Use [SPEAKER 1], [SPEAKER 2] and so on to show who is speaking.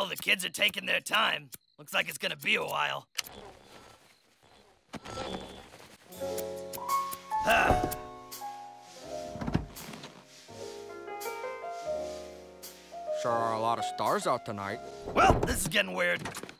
[SPEAKER 1] Well, the kids are taking their time. Looks like it's gonna be a while.
[SPEAKER 2] Sure are a lot of stars out tonight.
[SPEAKER 1] Well, this is getting weird.